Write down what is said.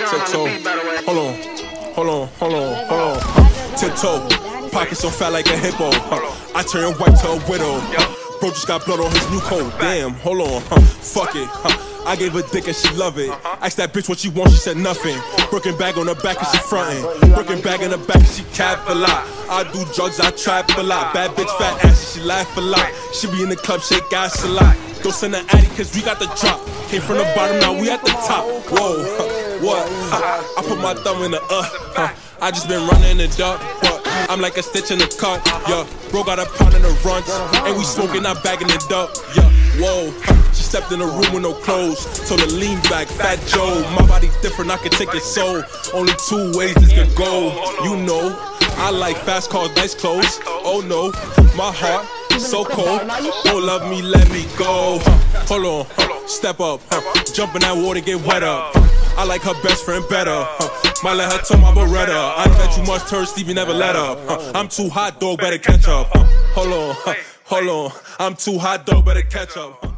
Tiptoe. Hold on. Tiptoe. Pockets so fat like a hippo. I turn white to a widow. Bro just got blood on his new coat. Damn, hold on. Fuck it. I gave her dick and she love it. Asked that bitch what she want, she said nothing. Broken bag on her back and she frontin'. Broken bag in her back and she cap a lot. I do drugs, I trap a lot. Bad bitch, fat ass, she laugh a lot. She be in the club, shake ass a lot. Don't send her addy cause we got the drop. Came from the bottom, now we at the top. Whoa, what? I put my thumb in the I just been running the dark, but I'm like a stitch in the cut. Yeah, bro got a pound in the runch, and we smoking, not bagging it up. Yeah, whoa. She stepped in the room with no clothes, told her lean back, Fat Joe. My body different, I can take it so. Only 2 ways this could go. You know, I like fast cars, nice clothes. Oh no, my heart so cold. Don't love me, let me go. Hold on, step up, jump in that water, get wet up. I like her best friend better. Might let her turn my Beretta. I know that you must turn Steve, you never let up. I'm too hot, dog, better catch up. Hold on, I'm too hot, dog, better catch up.